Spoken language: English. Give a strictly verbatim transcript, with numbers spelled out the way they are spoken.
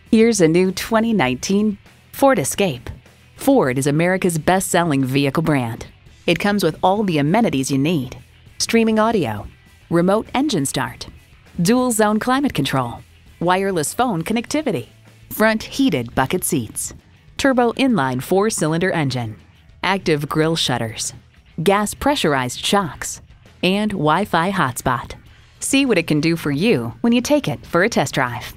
Here's a new twenty nineteen Ford Escape. Ford is America's best-selling vehicle brand. It comes with all the amenities you need: streaming audio, remote engine start, dual-zone climate control, wireless phone connectivity, front heated bucket seats, turbo inline four-cylinder engine, active grille shutters, gas pressurized shocks, and Wi-Fi hotspot. See what it can do for you when you take it for a test drive.